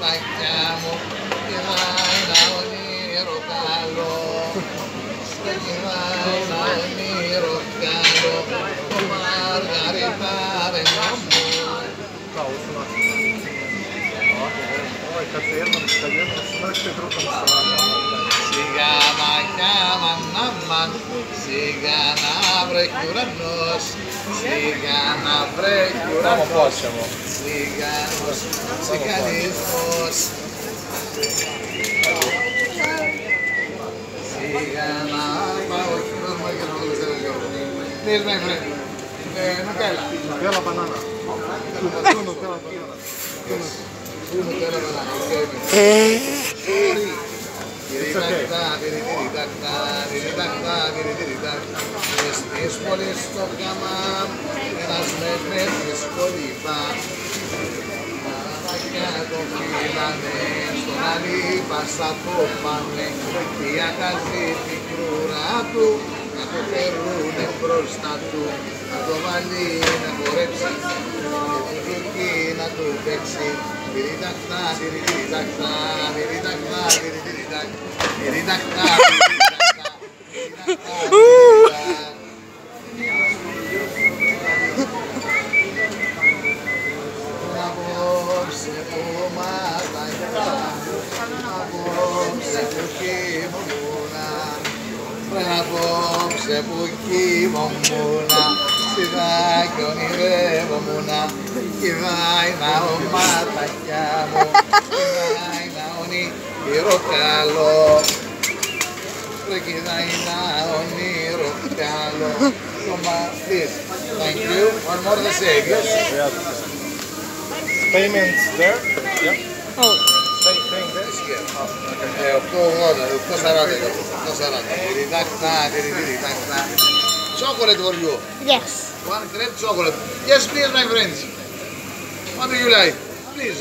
ματάκια μου, κοιτάει ένα όνειρο καλό. Κοιτάει ένα όνειρο καλό, το μαργαριτάρενο μου. Σιγά μαγιά μανάμαν, σιγά να βρέχει ουρανός, σιγά να βρέχει ουρανός, σιγάνος, σιγανισμός. Σιγά να πάω, όχι δώσουμε και να το ξέρω λίγο. Please my friend, Nutella. Nutella banana. Nutella banana. Nutella banana, okay. Στις πόλεις στο καμάμ, ένας με πέφτεις κολυμπά. Παραμάκια το φύλανε, στον αλίπασα το πάνε. Διακάζει την κρούρα του, να το φερούνε μπροστά του. Να το βάλει να χορέψει, και το ζουκί να του παίξει. Τυριτακτά, τυριτακτά, τυριτακτά, τυριτακτά, τυριτακτά, απόψε που ματάκια, απόψε που κοιμόμουνα, απόψε που κοιμόμουνα, σιγά κι ονειρεύομουνα, κηδάει να ματάκια μου, κηδάει να ονείρο καλό, κηδάει να ονείρο καλό. Please, thank you. One more to say, yes? Payments there? Yeah. Oh. Paying this? Yeah. 840. Chocolate for you. Yes. One crepe chocolate. Yes, please, my friends. What do you like? Please.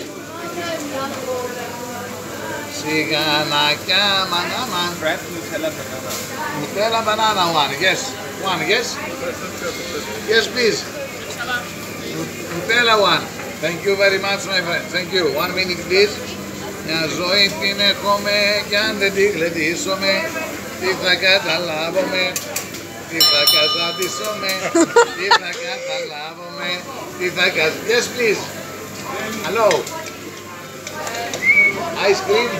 Σιγανάκια μανάμαν. Crepe Nutella banana. Nutella banana one. Yes. One. Yes. Yes, please. Nutella one. Thank you very much, my friend. Thank you. 1 minute, please. Μια ζωή την έχουμε κι αν δεν τη γλεντήσουμε, τι θα καταλάβουμε, τι θα καταντήσουμε, τι θα καταλάβουμε, τι θα καταντήσουμε. Yes, please. Hello. Ice cream.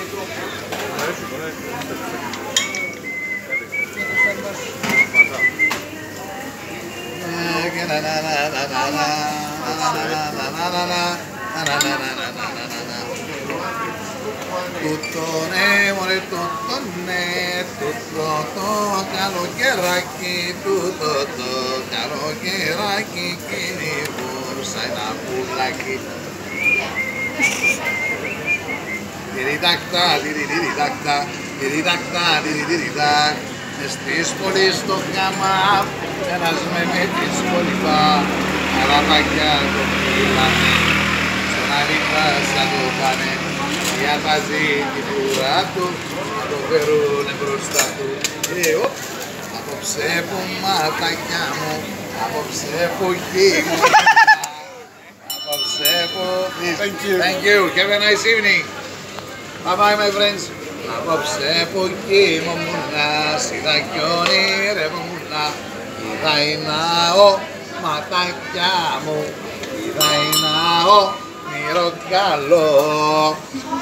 Τούτο ναι μωρέ τούτο ναι, τούτο το καλοκαιράκι, τούτο το καλοκαιράκι κυνηγούσα ένα πουλάκι. Τυριτακτά, τυριτακτά, τυριτακτά, τυριτακτά. Στις πόλεις στο καμάμ, ένας με μέτρης κολυμπά, αραπάκια το φύλανε, στον αλίπασα το πάνε, διαβάζει την ουρά του, να το φερούνε μπροστά του. Απόψε που ματάκια μου, απόψε που γίγουνα, απόψε που... Thank you. Have a nice evening. Bye bye my friends. Απόψε που κοιμόμουνα, σιδά κι ονειρεύομουνα, είδα ναό ματάκια μου, είδα ναό όνειρο καλό.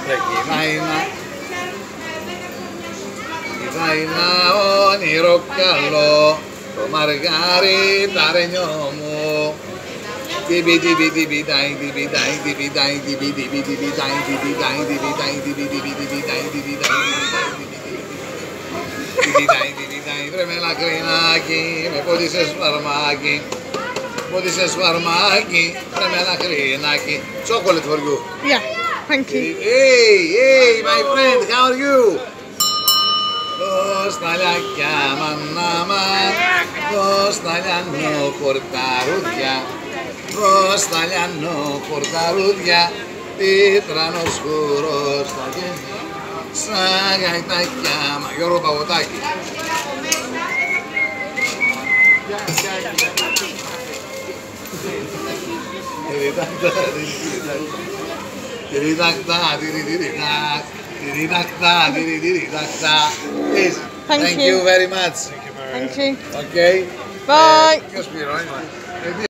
Είδα ναό όνειρο καλό, το μαργαριτάρενιο μου. Tibi tibi tibi dai tibi dai tibi dai tibi tibi tibi dai tibi dai tibi dai tibi tibi tibi dai tibi dai tibi dai βρε μελακρινάκι, με πότισες φαρμάκι, πότισες φαρμάκι, βρε μελακρινάκι. Chocolate for you. Yeah, thank you. Hey, my friend, how are you? Πώς τα λιάκια μανάμα, πώς τα λιάνω χορταρούδια, πώς τα λιάνω χορταρούδια, τίτρανο σκούρο στα γένια, σαν γαϊτάκια. Γιώργο Παγωτάκη. Please, Thank thank you. you very much. Thank you. Okay. Bye. Ποιος πληρώνει?